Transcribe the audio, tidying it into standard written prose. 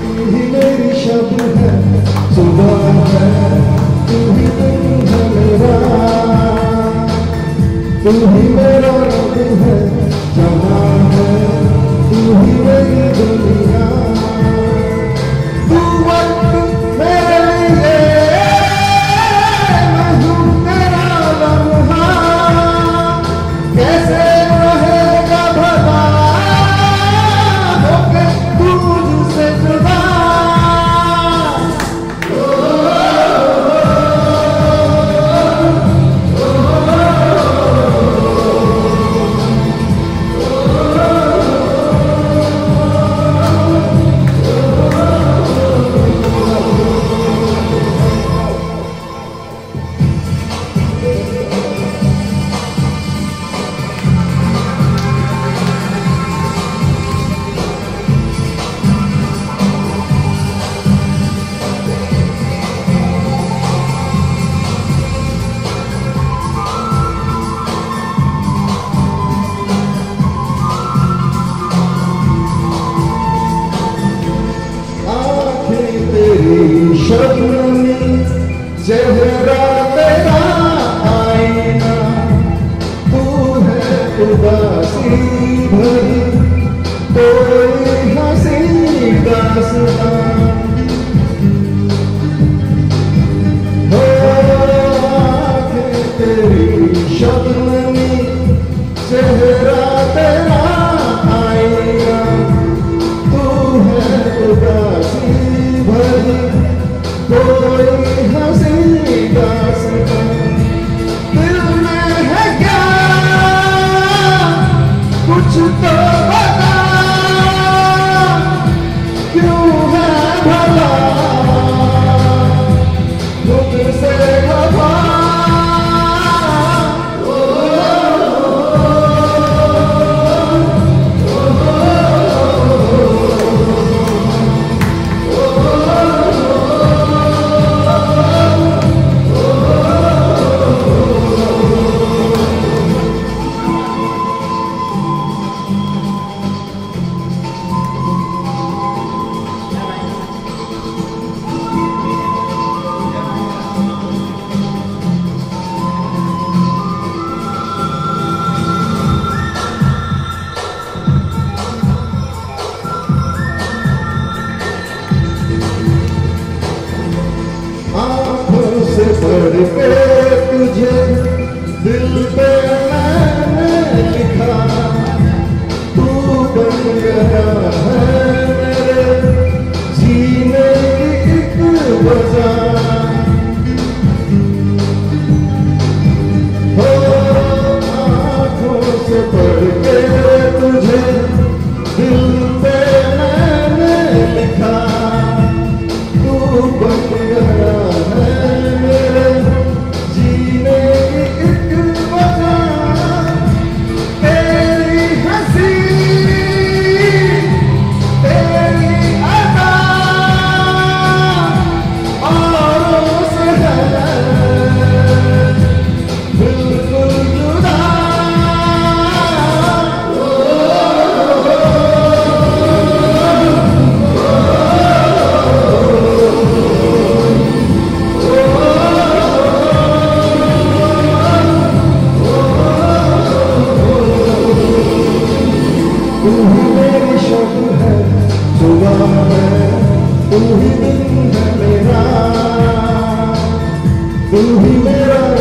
ही मेरी शब है, सुबह है, तू ही दिन है मेरा, तू ही मेरा रब है, जहाँ है, तू ही मेरी दुनिया, तू वक्त मेरे लिए, मैं हूँ तेरा लम्हा, कैसे रहेगा भला होके तू मुझसे जुदा। शबनमी चेहरा तेरा आईना, तू है उदासी भरी कोई हंसी दास्तां, हो आँखें तेरी शबनमी चेहरा तेरा आईना, तू है उदासी भरी कोई हंसी दास्तां, दिल में है क्या कुछ तो बता, क्यों है भला मुझसे खफा। बढ़ के तुझे दिल पे मैंने लिखा, तू बन गया है मेरे जीने की एक वजह, हो आँखों से बढ़ के तुझे दिल पे मैंने लिखा, तू बन गया है तू ही दिन है मेरा, तू ही मेरा